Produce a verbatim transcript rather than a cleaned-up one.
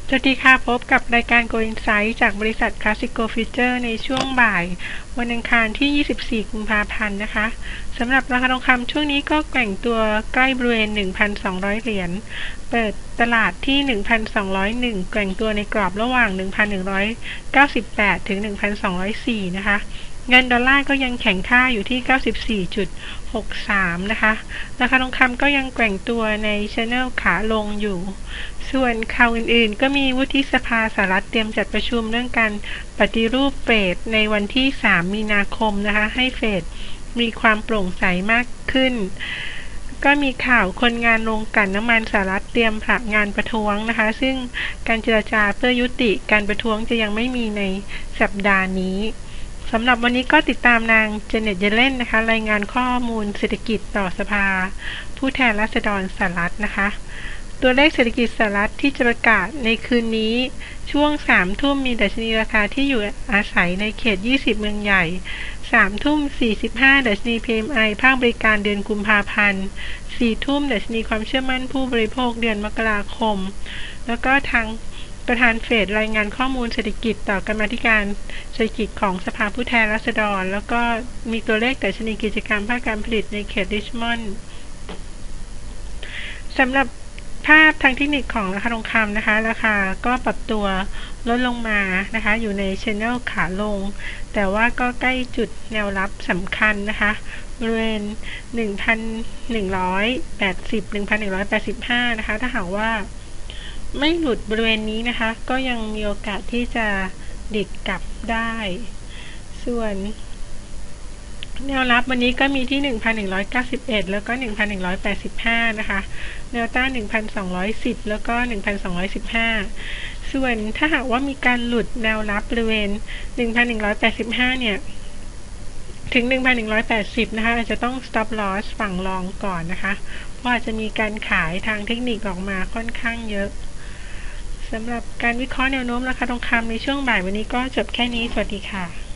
สวัสดีค่ะพบกับรายการ Go Insight จากบริษัท Classico Future ในช่วงบ่ายวันอังคารที่ ยี่สิบสี่ กุมภาพันธ์นะคะสำหรับราคาทองคำช่วงนี้ก็แกว่งตัวใกล้บริเวณ หนึ่งพันสองร้อย เหรียญเปิดตลาดที่ หนึ่งพันสองร้อยเอ็ด แกว่งตัวในกรอบระหว่าง หนึ่งพันหนึ่งร้อยเก้าสิบแปด ถึง หนึ่งพันสองร้อยสี่ นะคะเงินดอลลาร์ก็ยังแข็งค่าอยู่ที่ เก้าสิบสี่จุดหกสาม นะคะราคาทองคำก็ยังแกว่งตัวใน Channel ขาลงอยู่ส่วนข่าวอื่นๆก็มีวุฒิสภาสหรัฐเตรียมจัดประชุมเรื่องการปฏิรูปเฟดในวันที่ สาม มีนาคมนะคะให้เฟดมีความโปร่งใสมากขึ้นก็มีข่าวคนงานโรงกลั่นน้ำมันสหรัฐเตรียมผลักงานประท้วงนะคะซึ่งการเจรจาเพื่อยุติการประท้วงจะยังไม่มีในสัปดาห์นี้สำหรับวันนี้ก็ติดตามนางเจเน็ตเยเลนนะคะรายงานข้อมูลเศรษฐกิจต่อสภาผู้แทนราษฎรสหรัฐนะคะตัวเลขเศรษฐกิจสหรัฐที่จะประกาศในคืนนี้ช่วง สาม ทุ่มมีดัชนีราคาที่อยู่อาศัยในเขต ยี่สิบ เมืองใหญ่ สาม ทุ่ม สี่สิบห้า ดัชนี พี เอ็ม ไอ ภาคบริการเดือนกุมภาพันธ์ สี่ ทุ่มดัชนีความเชื่อมั่นผู้บริโภคเดือนมกราคมแล้วก็ทางประธานเฟดรายงานข้อมูลเศรษฐกิจต่อกรรมาธิการเศรษฐกิจของสภาผู้แทนราษฎรแล้วก็มีตัวเลขดัชนีกิจการภาคการผลิตในเขตริชมอนด์สำหรับภาพทางเทคนิคของราคาทองคำนะคะราคาก็ปรับตัวลดลงมานะคะอยู่ใน Channel ขาลงแต่ว่าก็ใกล้จุดแนวรับสำคัญนะคะบริเวณ หนึ่งพันหนึ่งร้อยแปดสิบ หนึ่งพันหนึ่งร้อยแปดสิบห้า นะคะถ้าหากว่าไม่หลุดบริเวณนี้นะคะก็ยังมีโอกาสที่จะดิดกลับได้ส่วนแนวรับวันนี้ก็มีที่ หนึ่งพันหนึ่งร้อยเก้าสิบเอ็ด แล้วก็ หนึ่งพันหนึ่งร้อยแปดสิบห้า นะคะแนวต้าน หนึ่งพันสองร้อยสิบ แล้วก็ หนึ่งพันสองร้อยสิบห้า ส่วนถ้าหากว่ามีการหลุดแนวรับบริเวณ หนึ่งพันหนึ่งร้อยแปดสิบห้า เนี่ยถึง หนึ่งพันหนึ่งร้อยแปดสิบ นะคะอาจจะต้อง stop loss ฝั่งรองก่อนนะคะเพราะอาจจะมีการขายทางเทคนิคออกมาค่อนข้างเยอะสำหรับการวิเคราะห์แนวโน้มราคาทองคำในช่วงบ่ายวันนี้ก็จบแค่นี้สวัสดีค่ะ